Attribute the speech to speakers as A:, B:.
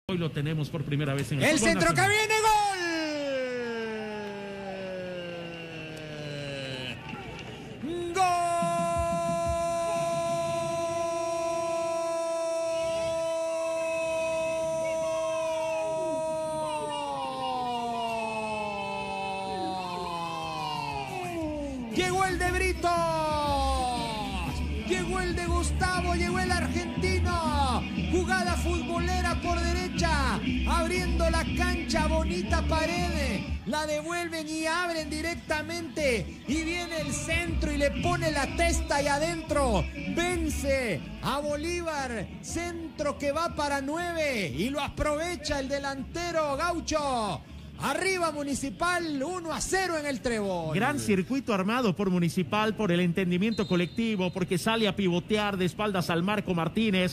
A: Hoy lo tenemos por primera vez en
B: el centro que viene, gol. ¡Gol! Llegó el de Brito, llegó el de Gustavo, llegó el argentino. Jugada futbolera por derecha, abriendo la cancha, bonita Paredes, la devuelven y abren directamente, y viene el centro y le pone la testa y adentro, vence a Bolívar, centro que va para 9 y lo aprovecha el delantero Gaucho. Arriba Municipal, 1-0 en el Trébol.
A: Gran circuito armado por Municipal, por el entendimiento colectivo, porque sale a pivotear de espaldas al Marco Martínez.